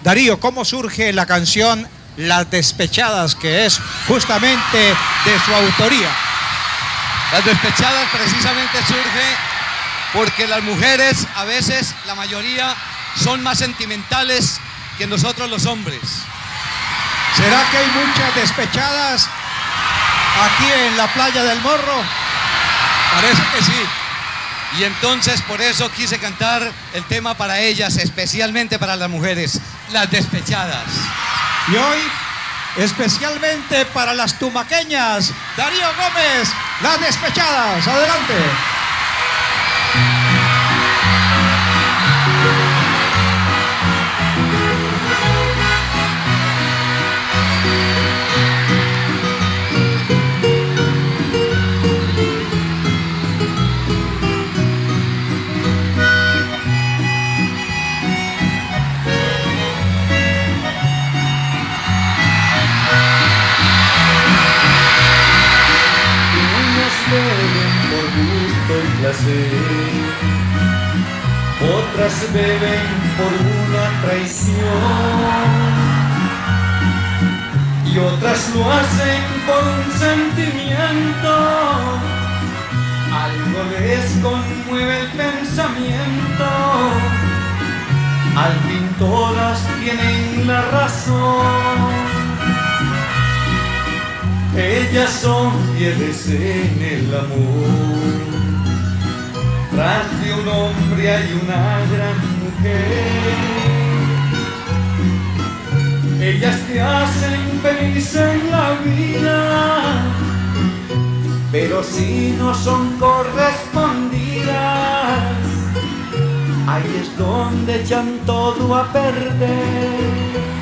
Darío, ¿cómo surge la canción Las Despechadas, que es justamente de su autoría? Las Despechadas precisamente surge porque las mujeres, a veces, la mayoría, son más sentimentales que nosotros los hombres. ¿Será que hay muchas despechadas aquí en la playa del Morro? Parece que sí. Y entonces por eso quise cantar el tema para ellas, especialmente para las mujeres, Las Despechadas. Y hoy, especialmente para las tumaqueñas, Darío Gómez, Las Despechadas. Adelante. Otras beben por una traición y otras lo hacen por un sentimiento. Algo les conmueve el pensamiento, al fin todas tienen la razón. Ellas son fieles en el amor. Tras de un hombre hay una gran mujer. Ellas te hacen feliz en la vida, pero si no son correspondidas, ahí es donde echan todo a perder.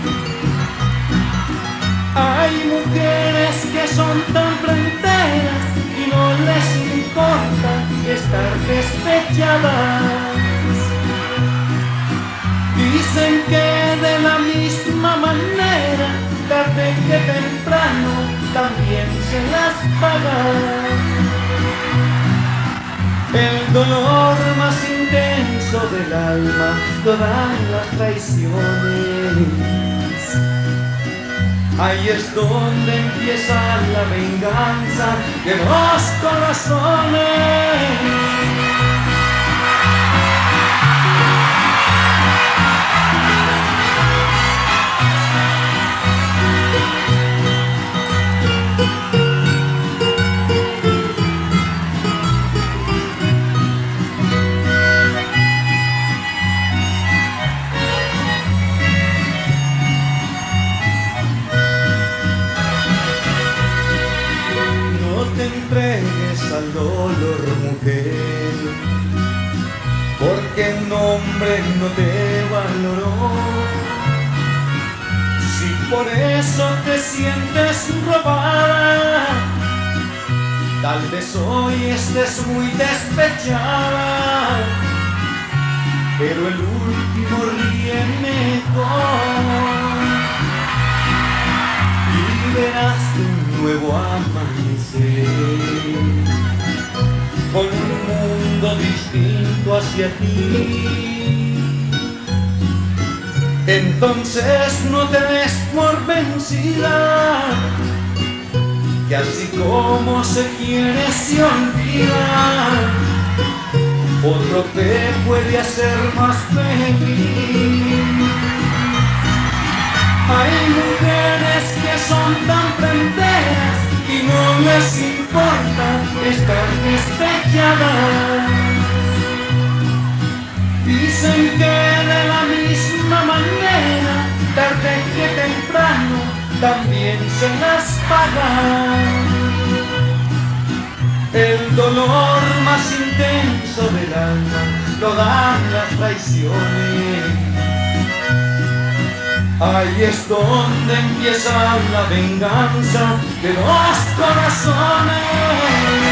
Hay mujeres que son tan fronteras y no les importa estar despechadas. Dicen que de la misma manera, tarde que temprano, también se las paga. El dolor más intenso del alma lo dan las traiciones. Ahí es donde empieza la venganza de los corazones. Al dolor, mujer, porque un hombre no te valoró. Si por eso te sientes robada, tal vez hoy estés muy despechada, pero el último ríe mejor y verás un nuevo amanecer, con un mundo distinto hacia ti. Entonces no te des por vencida, que así como se quiere se olvida, otro te puede hacer más feliz. Hay mujeres que son tan fronteras y no les importa estar despechadas. Dicen que de la misma manera, tarde que temprano, también se las paga. El dolor más intenso del alma lo dan las traiciones. Ahí es donde empieza la venganza de los corazones.